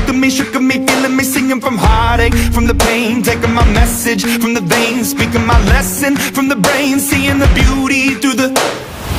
shook me, feeling me, singing from heartache, from the pain, taking my message from the veins, speaking my lesson from the brain, seeing the beauty through the